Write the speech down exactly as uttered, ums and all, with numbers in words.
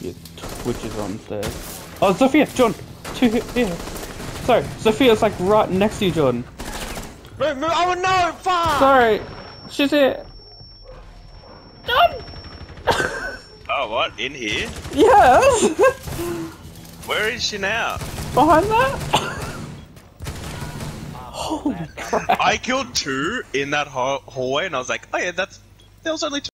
Sophia twitches on stairs. Oh, Sophia! John! Two here. Sorry, Sophia's like right next to you, John. Move, move. Oh no! Fuck! Sorry, she's here. John! Oh, what? In here? Yes! Where is she now? Behind that? Holy crap. I killed two in that hall hallway and I was like, oh yeah, that's... There was only two.